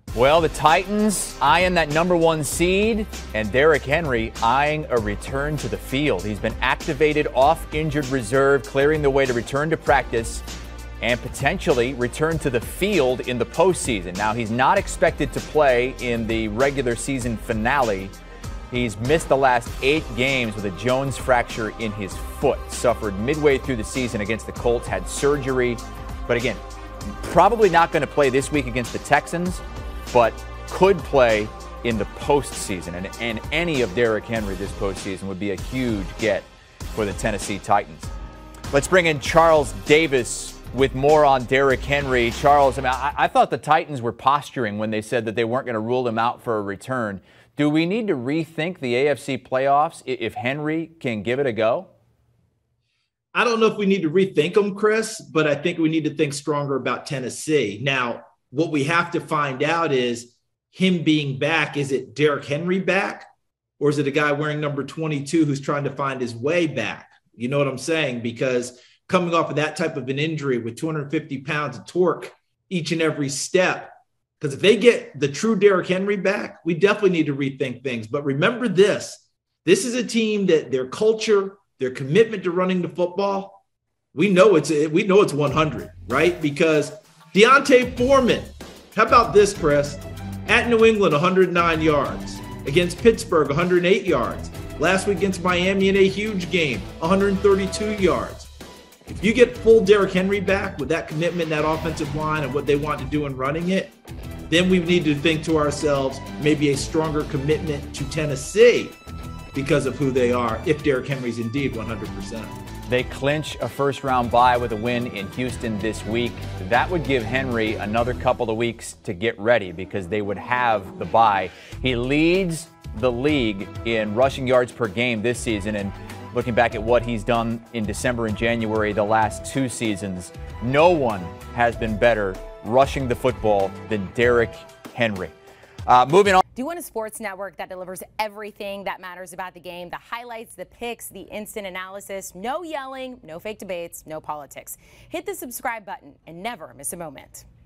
Well, the Titans eyeing that #1 seed, and Derrick Henry eyeing a return to the field. He's been activated off injured reserve, clearing the way to return to practice and potentially return to the field in the postseason. Now, he's not expected to play in the regular season finale. He's missed the last 8 games with a Jones fracture in his foot. Suffered midway through the season against the Colts, had surgery. But again, probably not going to play this week against the Texans, but could play in the postseason. And any of Derrick Henry this postseason would be a huge get for the Tennessee Titans. Let's bring in Charles Davis with more on Derrick Henry. Charles, I thought the Titans were posturing when they said that they weren't going to rule him out for a return. Do we need to rethink the AFC playoffs if Henry can give it a go? I don't know if we need to rethink them, Chris, but I think we need to think stronger about Tennessee. Now, what we have to find out is him being back. Is it Derrick Henry back, or is it a guy wearing number 22 who's trying to find his way back? You know what I'm saying? Because coming off of that type of an injury with 250 pounds of torque each and every step, because if they get the true Derrick Henry back, we definitely need to rethink things. But remember this is a team that their culture, their commitment to running the football, we know it's 100, right? Because D'Onta Foreman, how about this, Chris? At New England, 109 yards. Against Pittsburgh, 108 yards. Last week against Miami in a huge game, 132 yards. If you get full Derrick Henry back with that commitment, that offensive line, and what they want to do in running it, then we need to think to ourselves maybe a stronger commitment to Tennessee because of who they are, if Derrick Henry's indeed 100%. They clinch a first-round bye with a win in Houston this week. That would give Henry another couple of weeks to get ready because they would have the bye. He leads the league in rushing yards per game this season, and looking back at what he's done in December and January the last 2 seasons, no one has been better rushing the football than Derrick Henry. Moving on. Do you want a sports network that delivers everything that matters about the game? The highlights, the picks, the instant analysis, no yelling, no fake debates, no politics. Hit the subscribe button and never miss a moment.